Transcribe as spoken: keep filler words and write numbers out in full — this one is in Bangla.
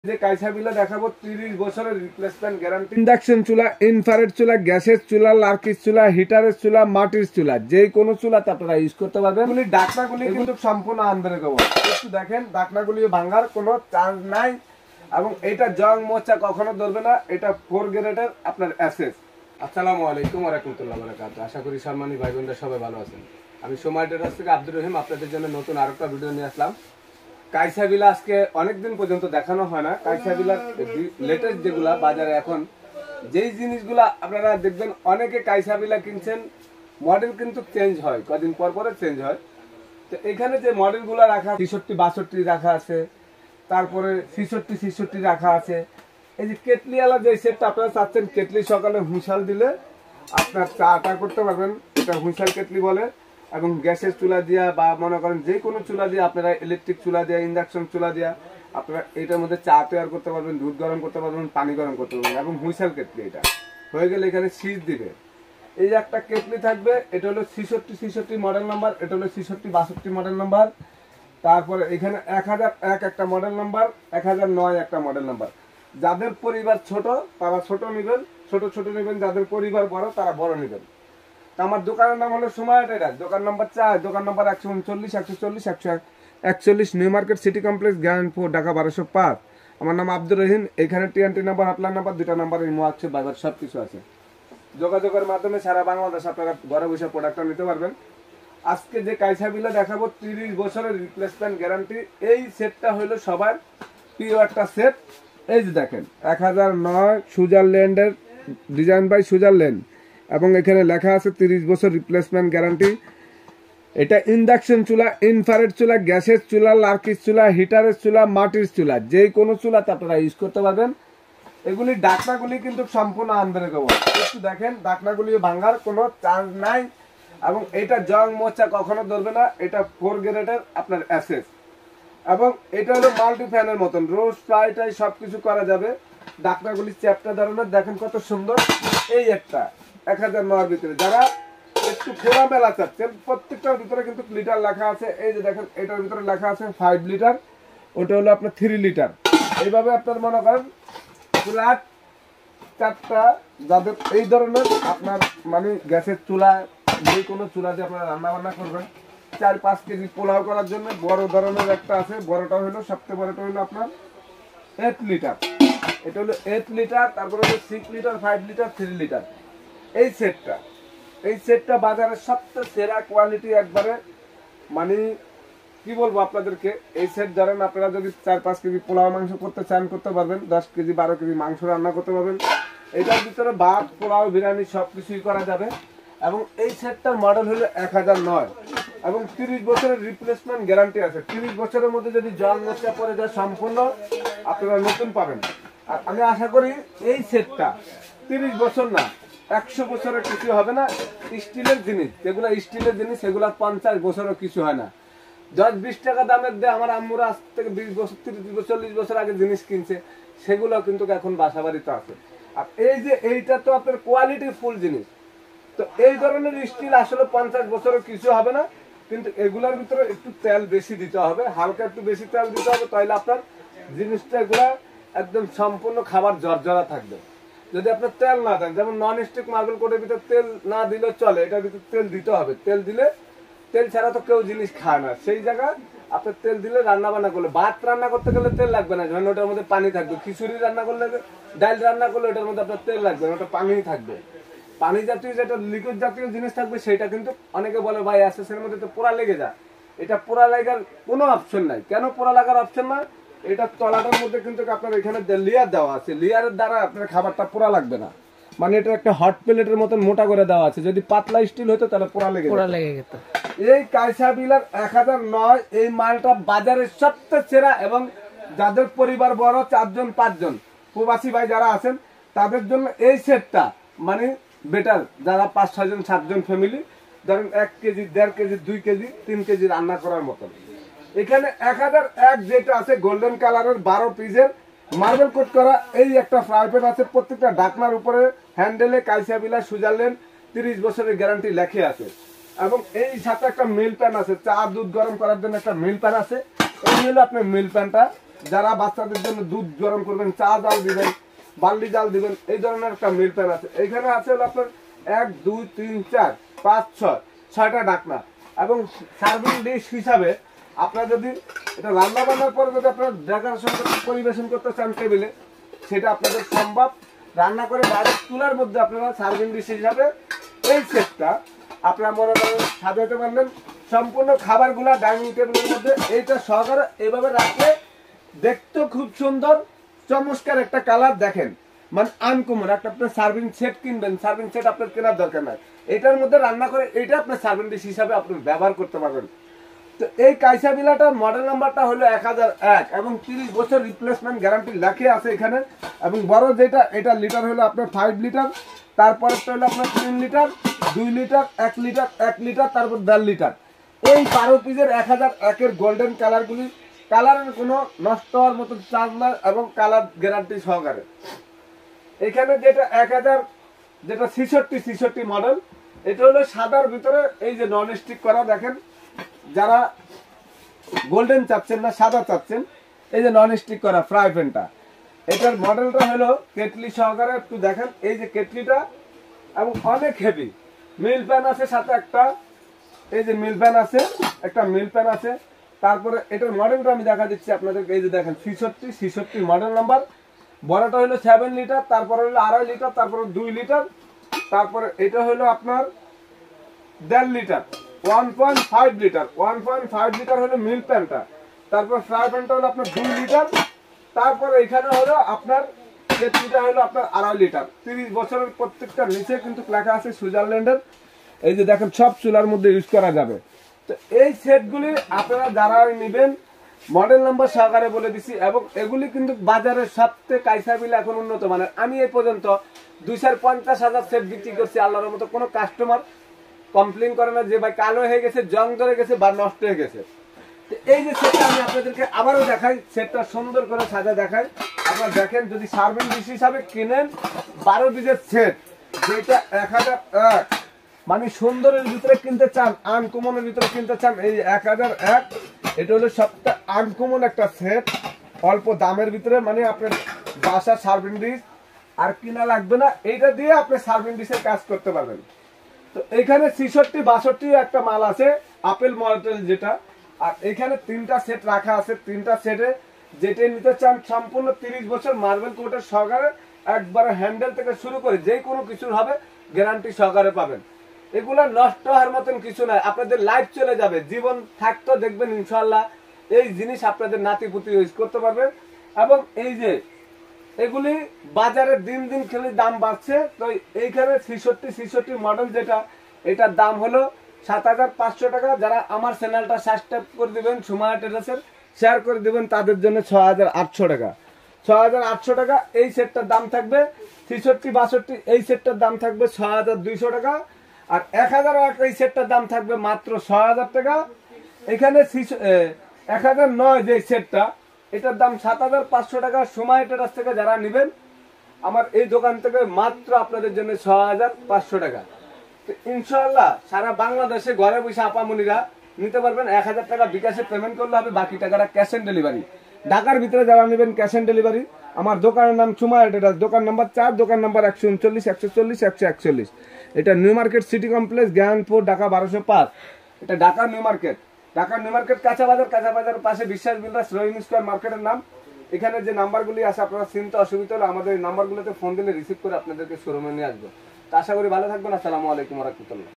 যে কাইসাবিলা দেখাবো তিরিশ বছরের রিপ্লেসমেন্ট গ্যারান্টি। ইন্ডাকশন চুলা, ইনফ্রারেড চুলা, গ্যাসের চুলা, লার্কিস চুলা, হিটারের চুলা, মাটির চুলা, যে কোনো চুলাতে আপনারা ইউজ করতে পারবেন। ঢাকনাগুলি কিন্তু সম্পূর্ণ আনব্রেকেবল। একটু দেখেন, ঢাকনাগুলি ভাঙার কোনো চান্স নাই এবং এটা জং মোচা কখনো ধরবে না। এটা ফোর গ্রেডের আপনার এসএস। আসসালামু আলাইকুম ওয়া রাহমাতুল্লাহি ওয়া বারাকাতুহু। আশা করি সম্মানী ভাই বোনরা সবাই ভালো আছেন। আমি সময় টেরাস থেকে আব্দুর রহিম আপনাদের জন্য নতুন আরেকটা ভিডিও নিয়ে আসলাম। কাইসাবিলা আজকে অনেকদিন পর্যন্ত দেখানো হয় না। কাইসাবিলার লেটেস্ট যেগুলা বাজারে এখন যেই জিনিসগুলা আপনারা দেখবেন, অনেকে কাইসাবিলা কিনছেন, মডেল কিন্তু চেঞ্জ হয়, কদিন পর পরে চেঞ্জ হয়। তো এখানে যে মডেলগুলো রাখা ছিষট্টি বাষট্টি রাখা আছে, তারপরে ছিষট্টি ছিষট্টি রাখা আছে। এই যে কেটলিওয়ালা যে সেটটা আপনারা চাচ্ছেন, কেটলি সকালে হুঁশাল দিলে আপনার চাটা করতে পারবেন, এটা হুঁশাল কেটলি বলে। এবং গ্যাসের চুলা দিয়া বা মনে করেন যে কোনো চুলা দিয়ে আপনারা, ইলেকট্রিক চুলা দিয়া, ইন্ডাকশন চুলা দিয়া আপনারা এটার মধ্যে চা তৈরি করতে পারবেন, দুধ গরম করতে পারবেন, পানি গরম করতে পারবেন। এবং হুঁশাল কেটলি এটা হয়ে গেলে এখানে সিজ দিবে। এই যে একটা কেটলি থাকবে, এটা হলো ছিষট্টি ছিষট্টি মডেল নাম্বার, এটা হলো ছিষট্টি বাষট্টি মডেল নাম্বার। তারপরে এখানে এক হাজার এক একটা মডেল নাম্বার, এক হাজার নয় একটা মডেল নাম্বার। যাদের পরিবার ছোট তারা ছোট নেবেন, ছোট ছোট নেবেন। যাদের পরিবার বড় তারা বড় নেবেন। আমার দোকানের নাম হলো সময় টেরাস, দোকান নম্বর চার, দোকান নম্বর একশো উনচল্লিশ একশো চল্লিশ একশো একচল্লিশ নিউ মার্কেট সিটি কমপ্লেক্স, গ্রাউন্ডপুর, ঢাকা বারোশো পাঁচ। আমার নাম আব্দুর রহিম। এখানে টিএনটি নাম্বার, হটলাইন নাম্বার, দুটা নাম্বার, ইমো আছে, বাইবার সব কিছু আছে। যোগাযোগের মাধ্যমে সারা বাংলাদেশ আপনারা ঘরে বসে প্রোডাক্টটা নিতে পারবেন। আজকে যে কাইসাবিলা দেখাবো তিরিশ বছরের রিপ্লেসমেন্ট গ্যারান্টি। এই সেটটা হলো সবার প্রিয় একটা সেট। এই যে দেখেন, এক হাজার নয় সুইজারল্যান্ডের, ডিজাইন বাই সুইজারল্যান্ড, এবং এখানে লেখা আছে তিরিশ বছর রিপ্লেসমেন্ট গ্যারান্টি। এটা ইন্ডাকশন চুলা, ইনফ্রারেড চুলা, গ্যাসের চুলা, লার্কিস চুলা, হিটারের চুলা, মাটির চুলা, যে কোনো চুলাতে আপনারা ইউজ করতে পারবেন। এগুলি ঢাকনাগুলি কিন্তু সম্পূর্ণ আনব্রেকেবল। একটু দেখেন, ঢাকনাগুলি ভাঙার কোনো চান্স নাই এবং এটা জং মোচা কখনো ধরবে না। এটা ফোর গ্রেডের আপনার এসএস এবং এটা হলো মাল্টি ফ্যানের মতন, রোজ ফ্রাই টাই সবকিছু করা যাবে। ঢাকনাগুলি চ্যাপ্টা ধরনের, দেখেন কত সুন্দর। এই একটা এক হাজার নয়ের ভিতরে যারা একটু খোলামেলা চাচ্ছেন, প্রত্যেকটার ভিতরে কিন্তু লিটার লেখা আছে। এই যে দেখেন, এটার ভিতরে লেখা আছে ফাইভ লিটার, ওটা হলো আপনার থ্রি লিটার। এইভাবে আপনার মনে করেন ফ্ল্যাট চারটা, যাদের এই ধরনের আপনার মানে গ্যাসের চুলা, যে কোনো চুলা দিয়ে আপনারা রান্না বান্না করবেন, চার পাঁচ কেজি পোলাও করার জন্য বড় ধরনের একটা আছে। বড়টা হলো, সবচেয়ে বড়টা হলো আপনার এইট লিটার। এটা হলো এইট লিটার, তারপরে হলো six litre, five litre, three litre. এই সেটটা এই সেটটা বাজারের সবচেয়ে সেরা কোয়ালিটি, একবারে মানে কি বলবো আপনাদেরকে। এই সেট ধরেন আপনারা যদি চার পাঁচ কেজি পোলাও মাংস করতে চান করতে পারবেন, দশ কেজি বারো কেজি মাংস রান্না করতে পারবেন। এটার ভিতরে ভাত, পোলাও, বিরিয়ানি সব কিছুই করা যাবে। এবং এই সেটটার মডেল হলো এক হাজার নয় এবং তিরিশ বছরের রিপ্লেসমেন্ট গ্যারান্টি আছে। তিরিশ বছরের মধ্যে যদি জল নষ্ট পড়ে যায়, সম্পূর্ণ আপনারা নতুন পাবেন। আর আমি আশা করি এই সেটটা তিরিশ বছর না, একশো বছরের কিছু হবে না। স্টিলের জিনিস, যেগুলো স্টিলের জিনিস, সেগুলো পঞ্চাশ বছরও কিছু হয় না। দশ বিশ টাকা দামের দিয়ে আমার আম্মুরা আজ থেকে বিশ বছর তিরিশ বছর চল্লিশ বছর আগে জিনিস কিনছে, সেগুলো কিন্তু এখন বাসা বাড়িতে আছে। আর এই যে এইটা তো আপনার কোয়ালিটি ফুল জিনিস। তো এই ধরনের স্টিল আসলে পঞ্চাশ বছরের কিছু হবে না, কিন্তু এগুলোর ভিতরে একটু তেল বেশি দিতে হবে, হালকা একটু বেশি তেল দিতে হবে, তাহলে আপনার জিনিসটা এগুলা একদম সম্পূর্ণ খাবার জর্জরা থাকবে। যদি আপনার তেল না দেন, যেমন নন স্টিক মার্বেল কোটের ভিতরে তেল না দিলেও চলে, এটার ভিতরে তেল দিতে হবে। তেল দিলে, তেল ছাড়া তো কেউ জিনিস খায় না। সেই জায়গায় আপনার তেল দিলে, রান্না বান্না করলে, ভাত রান্না করতে গেলে তেল লাগবে না, যখন ওটার মধ্যে পানি থাকবে। খিচুড়ি রান্না করলে, ডাল রান্না করলে ওটার মধ্যে আপনার তেল লাগবে না, ওটা পানি থাকবে। পানি জাতীয় যেটা লিকুইড জাতীয় জিনিস থাকবে, সেটা কিন্তু অনেকে বলে ভাই এসএসের মধ্যে তো পোড়া লেগে যায়। এটা পোড়া লাগার কোনো অপশন নাই। কেন পোড়া লাগার অপশন না? এটা তলাটার মধ্যে কিন্তু আপনার এখানে লেয়ার দেওয়া আছে, লেয়ারের দ্বারা আপনার খাবারটা পোড়া লাগবে না। মানে এটা একটা হট প্লেটের মতন মোটা করে দেওয়া আছে। যদি পাতলা স্টিল হতো তাহলে পোড়া লেগে পোড়া লেগে যেত। এই কাইসাবিলার এক হাজার নয় এই মালটা বাজারের সবচেয়ে সেরা। এবং যাদের পরিবার বড়, চারজন পাঁচজন প্রবাসী ভাই যারা আছেন, তাদের জন্য এই সেটটা মানে বেটার। যারা পাঁচ ছয়জন সাতজন ফ্যামিলি, ধরেন এক কেজি দেড় কেজি দুই কেজি তিন কেজি রান্না করার মতন। এখানে এক হাজার এক যেটা আছে গোল্ডেন কালারের বারো পিসের মার্বেল কোট করা, এই একটা ফ্রাই প্যান আছে। প্রত্যেকটা ঢাকনার উপরে হ্যান্ডেলে কাইসাবিলা সুইজারল্যান্ড তিরিশ বছরের গ্যারান্টি লেখে আছে। এবং এই সাথে একটা মিল প্যান আছে, চা দুধ গরম করার জন্য একটা মিল প্যান আছে। এই হলো আপনার মিল প্যানটা। যারা বাচ্চাদের জন্য দুধ গরম করবেন, চা জাল দিবেন, বাল্লি জাল দিবেন, এই ধরনের একটা মিল প্যান আছে। এখানে আছে হলো আপনার এক দুই তিন চার পাঁচ ছয় ছয়টা ঢাকনা এবং সার্ভিং ডিশ হিসাবে আপনার যদি এটা রান্না বান্নার পরে যদি আপনার ডেকোরেশন পরিবেশন করতে চান টেবিলে, সেটা আপনাদের সম্ভব। রান্না করে ডাইরেক্ট চুলার মধ্যে আপনারা সার্ভিং ডিশ হিসাবে এই সেটটা আপনারা মনে করেন সাজাতে পারবেন। সম্পূর্ণ খাবারগুলা ডাইনিং টেবিলের মধ্যে এইটা সহকারে এইভাবে রাখলে দেখতেও খুব সুন্দর, চমৎকার একটা কালার। দেখেন মানে আনকমন একটা আপনার সার্ভিং সেট কিনবেন, সার্ভিং সেট আপনার কেনার দরকার নাই, এটার মধ্যে রান্না করে এটা আপনার সার্ভিং ডিশ হিসাবে আপনি ব্যবহার করতে পারবেন। তো এই কাইসা বিলাটার মডেল নাম্বারটা হলো এক হাজার এক এবং তিরিশ বছর রিপ্লেসমেন্ট গ্যারান্টি লেখে আছে এখানে। এবং বড় যেটা এটা লিটার হলো আপনার ফাইভ লিটার, তারপরেরটা হলো আপনার তিন লিটার, দুই লিটার, এক লিটার, এক লিটার, তারপর দেড় লিটার। এই বারো পিসের এক হাজার একের গোল্ডেন কালারগুলি, কালারের কোনো নষ্ট হওয়ার মতো চান্স না এবং কালার গ্যারান্টি সহকারে। এখানে যেটা এক হাজার যেটা ছিষট্টি ছিষট্টি মডেল, এটা হলো সাদার ভিতরে এই যে নন স্টিক করা। দেখেন যারা গোল্ডেন চাচ্ছেন না সাদা চাচ্ছেন, এই যে নন স্টিক করা ফ্রাই প্যানটা, এটার মডেলটা হলো কেটলি সহকারে। একটু দেখেন এই যে কেটলিটা এবং অনেক হেভি মিল প্যান আছে সাথে একটা, এই যে মিল প্যান আছে, একটা মিল প্যান আছে। তারপরে এটার মডেলটা আমি দেখা দিচ্ছি আপনাদেরকে। এই যে দেখেন ছিষট্টি ছিষট্টি মডেল নাম্বার। বড়টা হলো সেভেন লিটার, তারপরে হলো আড়াই লিটার, তারপরে দুই লিটার, তারপরে এটা হলো আপনার দেড় litre, one point five litre one point five litre হলো মিল প্যানটা। তারপর ফ্রাই প্যানটা হলো আপনার দুই লিটার, তারপরে এখানে হলো আপনার কেটলিটা হলো আপনার আড়াই লিটার। তিরিশ বছরের প্রত্যেকটা নিচে কিন্তু লেখা আছে সুইজারল্যান্ডের। এই যে দেখেন সব চুলার মধ্যে ইউজ করা যাবে। তো এই সেটগুলি আপনারা যারা নেবেন মডেল নাম্বার সহকারে বলে দিছি এবং এগুলি কিন্তু বাজারের সবচেয়ে কাইসা বিল এখন উন্নত মানের। আমি এই পর্যন্ত দুইশো পঞ্চাশ হাজার সেট বিক্রি করছি, আল্লাহর মতো কোনো কাস্টমার কমপ্লেন করে না যে ভাই কালো হয়ে গেছে, জং ধরে গেছে বা নষ্ট হয়ে গেছে। এই যে সেটটা আমি আপনাদেরকে আবারও দেখাই, সেটটা সুন্দর করে সাজা দেখাই। আপনারা দেখেন যদি সার্ভিং ডিশ হিসাবে কিনেন বারো পিসের সেট, যেটা এক হাজার এক মানে সুন্দরের ভিতরে কিনতে চান, আনকমনের ভিতরে কিনতে চান, এই এক হাজার এক এটা হলো সবটা আনকমন একটা সেট, অল্প দামের ভিতরে। মানে আপনার বাসার সার্ভিং ডিশ আর কিনা লাগবে না, এইটা দিয়ে আপনি সার্ভিং ডিশের কাজ করতে পারবেন। তো এখানে ছিষট্টি বাষট্টি একটা মাল আছে আপেল মডেল যেটা, আর এখানে তিনটা সেট রাখা আছে। তিনটা সেটে যেটা নিতে চান সম্পূর্ণ তিরিশ বছর মার্বেল কোটের সহকারে, একবারে হ্যান্ডেল থেকে শুরু করে যে কোনো কিছুর হবে গ্যারান্টি সহকারে পাবেন। এগুলা নষ্ট হওয়ার মতন কিছু নাই, আপনাদের লাইফ চলে যাবে, জীবন থাকতো দেখবেন ইনশাল্লাহ এই জিনিস আপনাদের নাতি পুতি ইউজ করতে পারবেন। এবং এই যে এগুলি বাজারে দিন দিন খেলে দাম বাড়ছে। তো এইখানে ছিষট্টি ছিষট্টি মডেল যেটা, এটার দাম হলো সাত হাজার পাঁচশো টাকা। যারা আমার চ্যানেলটা সাবস্ক্রাইব করে দিবেন, সুমাইয়া টেরাসের শেয়ার করে দিবেন, তাদের জন্য ছ হাজার আটশো টাকা ছ হাজার আটশো টাকা এই সেটটার দাম থাকবে। ছিষট্টি বাষট্টি এই সেটটার দাম থাকবে ছ হাজার দুইশো টাকা। আর এক হাজার এক এই সেটটার দাম থাকবে মাত্র ছ হাজার টাকা। এখানে এক হাজার নয় যে সেটটা, এটার দাম সাত হাজার পাঁচশো টাকা। সুমাইয়া টেরাস থেকে যারা নেবেন আমার এই দোকান থেকে মাত্র আপনাদের জন্য ছ হাজার পাঁচশো টাকা। তো ইনশাল্লাহ সারা বাংলাদেশে ঘরে বসে আপামনিরা নিতে পারবেন। এক হাজার টাকা বিকাশে পেমেন্ট করলে হবে, বাকি টাকাটা ক্যাশ অন ডেলিভারি। ঢাকার ভিতরে যারা নেবেন ক্যাশ অন ডেলিভারি। আমার দোকানের নাম সুমাইয়া টেরাস, দোকান নাম্বার চার, দোকান নাম্বার একশো উনচল্লিশ একশো চল্লিশ একশো একচল্লিশ। এটা new market city complex, Gyanpur, Dhaka বারোশো পাঁচ। এটা Dhaka new market, Dhaka new market কাঁচা বাজার, কাঁচা বাজারের পাশে বিশ্বাস বিল্ডার্স রহিম স্কয়ার মার্কেটের নাম। এখানে যে নাম্বারগুলি আছে আপনারা চিনতে অসুবিধা হলে আমাদের এই নাম্বারগুলোতে ফোন দিলে রিসিভ করে আপনাদেরকে শোরুমে নিয়ে আসবো। তো আশা করি ভালো থাকবেন। আসসালামু আলাইকুম ওয়া রাহমাতুল্লাহ।